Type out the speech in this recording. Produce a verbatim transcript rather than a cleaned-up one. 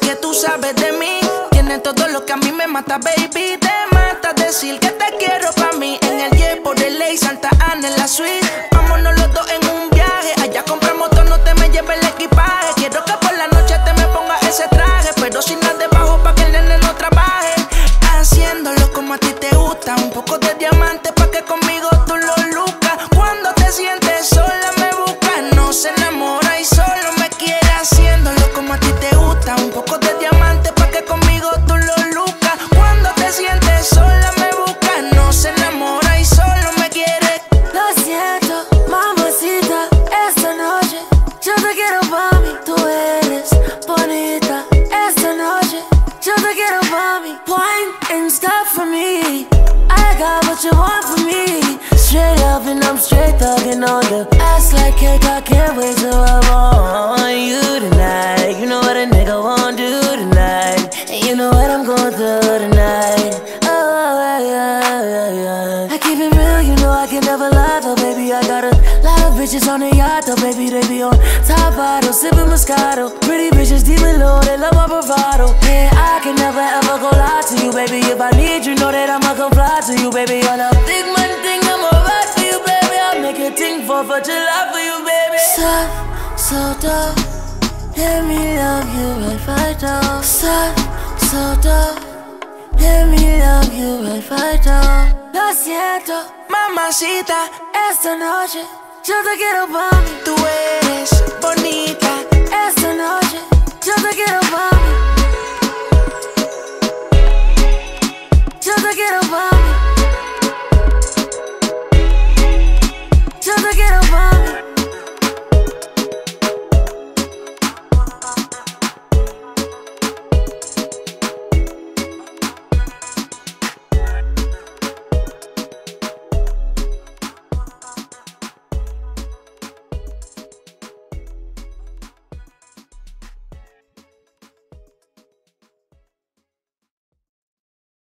que tú sabes de mí. Tienes todo lo que a mí me mata, baby. Te mata decir que te quiero pa' mí. En el jet por el ley, Santa Ana en la suite. Vámonos los dos en un viaje. Allá compramos todo, no te me lleves el equipaje. Quiero que por la noche te me pongas ese traje, pero sin nada debajo pa' que el nene no trabaje. Haciéndolo como a ti te gusta. Un poco de diamante pa' que conmigo tú lo lucas. Cuando te sientes sola me buscas. No se enamora y solo me quiere. Haciéndolo como a ti te gusta. Un poco de diamante pa' que conmigo tú lo lucas. Cuando te sientes sola me buscas. No se enamora y solo me quiere. Lo siento, mamacita, esta noche yo te quiero pa' mí. Tú eres bonita. Esta noche yo te quiero pa' mí. Wine and stop for me. I got what you want from me. Straight up and I'm straight thuggin' on the ass like cake. I can't wait till I want you tonight. You know what a nigga won't do tonight. And you know what I'm going through tonight. Oh, yeah, yeah, yeah, yeah. I keep it real, you know I can never lie though, baby. I got a lot of bitches on the yacht though, baby. They be on top bottle, sippin' Moscato. Pretty bitches deep and low, they love my bravado. Yeah, I can never ever go lie to you, baby. If I need you, know that I'ma come fly to you, baby. On a big man thing, I'ma ride for you, baby. I'll make a thing for for July for you, baby. Stop, so dope. Let me love you right, right now. Stop, so dope. Let me love you right, right now. Lo siento, Mamacita, esta noche yo te quiero pa' mí. tú eres bonita.